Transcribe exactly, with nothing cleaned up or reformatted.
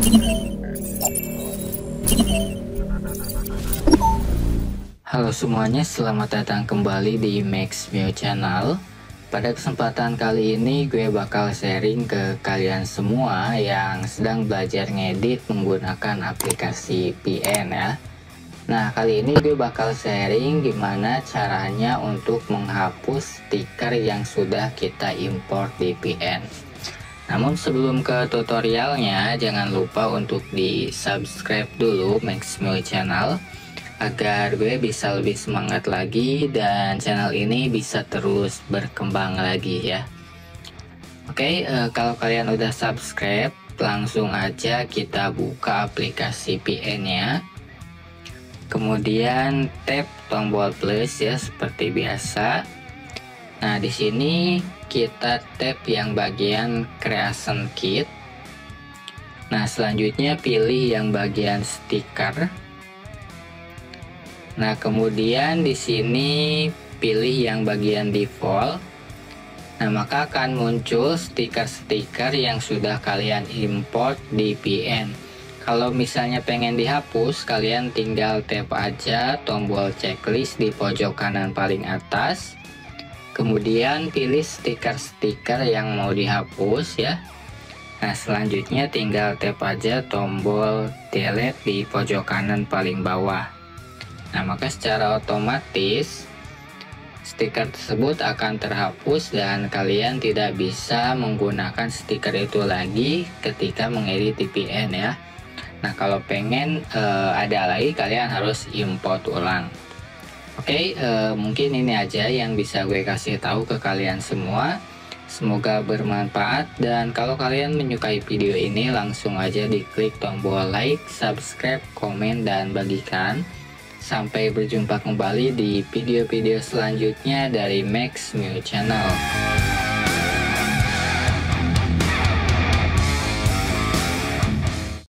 Halo semuanya, selamat datang kembali di Maxmio Channel. Pada kesempatan kali ini gue bakal sharing ke kalian semua yang sedang belajar ngedit menggunakan aplikasi P N ya. Nah, kali ini gue bakal sharing gimana caranya untuk menghapus stiker yang sudah kita import di P N. Namun sebelum ke tutorialnya, jangan lupa untuk di subscribe dulu Maxmio Channel agar gue bisa lebih semangat lagi dan channel ini bisa terus berkembang lagi ya. Oke, eh, kalau kalian udah subscribe, langsung aja kita buka aplikasi P N nya. Kemudian tap tombol plus ya seperti biasa. Nah, di sini kita tap yang bagian creation kit. Nah, selanjutnya pilih yang bagian stiker. Nah, kemudian di sini pilih yang bagian default. Nah, maka akan muncul stiker-stiker yang sudah kalian import di P N. Kalau misalnya pengen dihapus, kalian tinggal tap aja tombol checklist di pojok kanan paling atas. Kemudian pilih stiker-stiker yang mau dihapus ya. Nah, selanjutnya tinggal tap aja tombol delete di pojok kanan paling bawah. Nah, maka secara otomatis stiker tersebut akan terhapus dan kalian tidak bisa menggunakan stiker itu lagi ketika mengedit di P N ya. Nah, kalau pengen uh, ada lagi, kalian harus import ulang. Oke, uh, mungkin ini aja yang bisa gue kasih tahu ke kalian semua. Semoga bermanfaat, dan kalau kalian menyukai video ini langsung aja diklik tombol like, subscribe, komen, dan bagikan. Sampai berjumpa kembali di video-video selanjutnya dari Maxmio Channel.